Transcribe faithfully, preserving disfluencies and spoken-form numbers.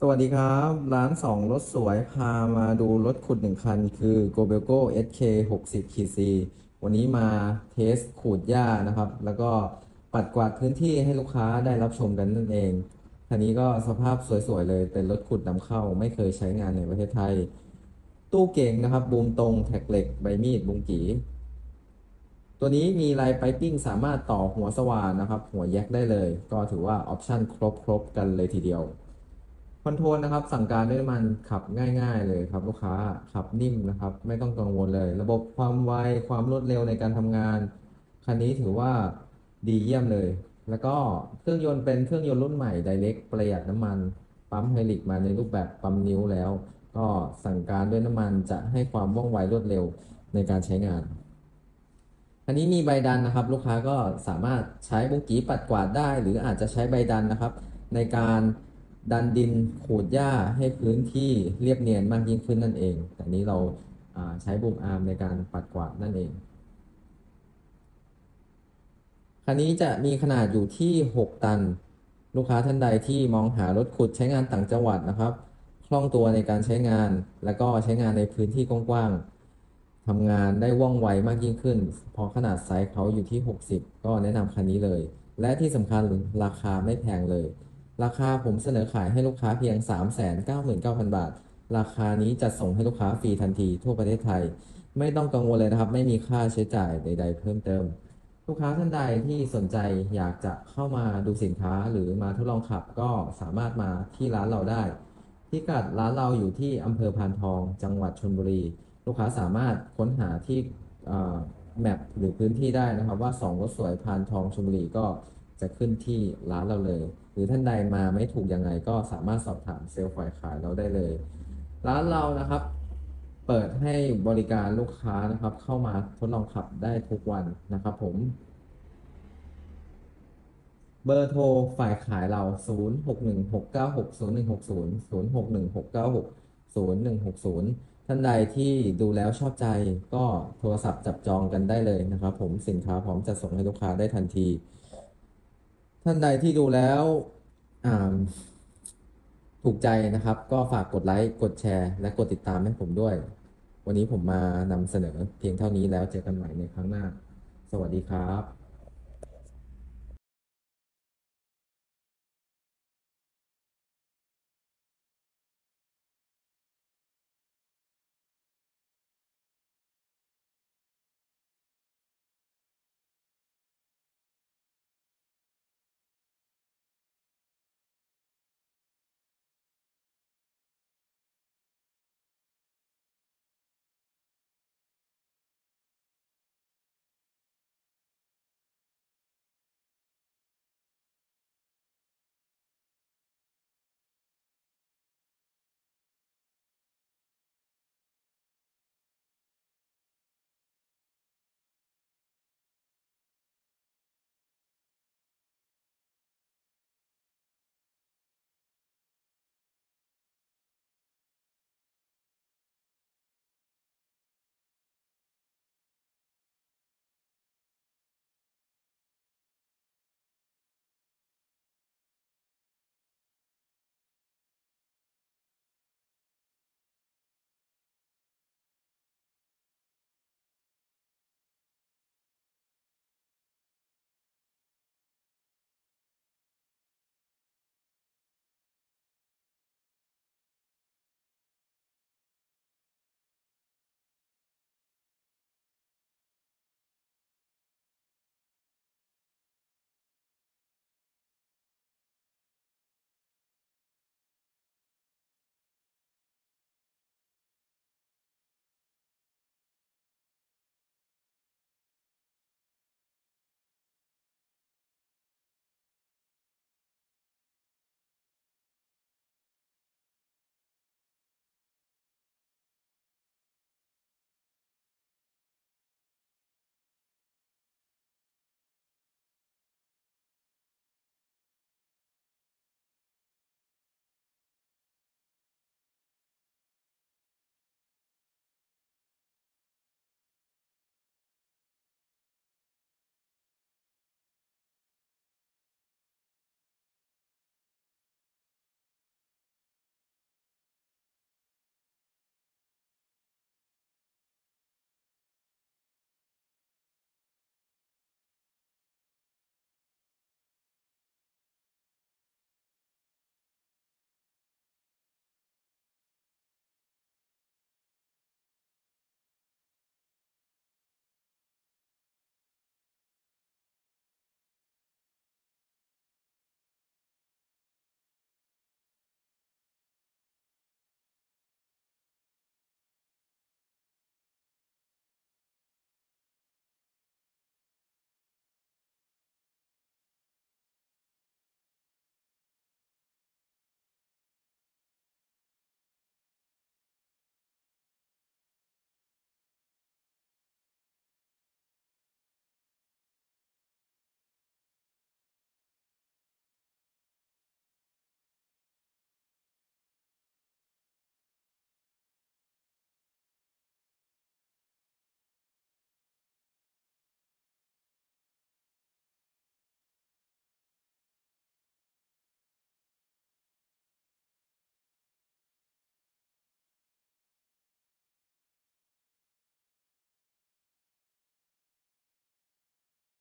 สวัสดีครับร้านสองรถสวยพามาดูรถขุดหนึ่งคันคือ Gobelco เอส เค หกสิบ ซี วันนี้มาเทสขูดหญ้านะครับแล้วก็ปัดกวาดพื้นที่ให้ลูกค้าได้รับชมกันนั่นเองคันนี้ก็สภาพสวยๆเลยเป็นรถขุดนำเข้าไม่เคยใช้งานในประเทศไทยตู้เก่งนะครับบูมตรงแท็กเหล็กใบมีดบุงกีตัวนี้มีลายไปปิ้งสามารถต่อหัวสว่านนะครับหัวแยกได้เลยก็ถือว่าออปชั่นครบๆกันเลยทีเดียว คอนโทรลนะครับสั่งการด้วยน้ำมันขับง่ายๆเลยครับลูกค้าขับนิ่มนะครับไม่ต้องกังวลเลยระบบความไวความรวดเร็วในการทำงานคันนี้ถือว่าดีเยี่ยมเลยแล้วก็เครื่องยนต์เป็นเครื่องยนต์รุ่นใหม่ไดเรกประหยัดน้ำมันปั๊มไฮดรอลิกมาในรูปแบบปั๊มนิ้วแล้วก็สั่งการด้วยน้ำมันจะให้ความว่องไวรวดเร็วในการใช้งาน อันนี้มีใบดันนะครับลูกค้าก็สามารถใช้บุ้งกี้ปัดกวาดได้หรืออาจจะใช้ใบดันนะครับในการดันดินขูดหญ้าให้พื้นที่เรียบเนียนมากยิ่งขึ้นนั่นเองแต่นี้เราอ่าใช้บูมอาร์มในการปัดกวาดนั่นเองคันนี้จะมีขนาดอยู่ที่หกตันลูกค้าท่านใดที่มองหารถขุดใช้งานต่างจังหวัดนะครับคล่องตัวในการใช้งานแล้วก็ใช้งานในพื้นที่กว้างๆทำงานได้ว่องไวมากยิ่งขึ้นเพราะขนาดไซส์เขาอยู่ที่หกสิบก็แนะนำคันนี้เลยและที่สำคัญราคาไม่แพงเลยราคาผมเสนอขายให้ลูกค้าเพียง สามแสนเก้าหมื่นเก้าพัน บาทราคานี้จะส่งให้ลูกค้าฟรีทันทีทั่วประเทศไทยไม่ต้องกังวลเลยนะครับไม่มีค่าใช้จ่ายใดๆเพิ่มเติม ลูกค้าท่านใดที่สนใจอยากจะเข้ามาดูสินค้าหรือมาทดลองขับก็สามารถมาที่ร้านเราได้พิกัดร้านเราอยู่ที่อำเภอพานทองจังหวัดชลบุรีลูกค้าสามารถค้นหาที่แมปหรือพื้นที่ได้นะครับว่าสองรถสวยพานทองชลบุรีก็จะขึ้นที่ร้านเราเลยหรือท่านใดมาไม่ถูกยังไงก็สามารถสอบถามเซลล์ฝ่ายขายเราได้เลยร้านเรานะครับเปิดให้บริการลูกค้านะครับเข้ามาทดลองขับได้ทุกวันนะครับผม เบอร์โทรฝ่ายขายเรา ศูนย์ หก หนึ่ง หก เก้า หก ศูนย์ หนึ่ง หก ศูนย์ ศูนย์ หก หนึ่ง หก เก้า หก ศูนย์ หนึ่ง หก ศูนย์ท่านใดที่ดูแล้วชอบใจก็โทรศัพท์จับจองกันได้เลยนะครับผมสินค้าพร้อมจะส่งให้ลูกค้าได้ทันทีท่านใดที่ดูแล้วอ่าถูกใจนะครับก็ฝากกดไลค์กดแชร์และกดติดตามให้ผมด้วยวันนี้ผมมานำเสนอเพียงเท่านี้แล้วเจอกันใหม่ในครั้งหน้าสวัสดีครับ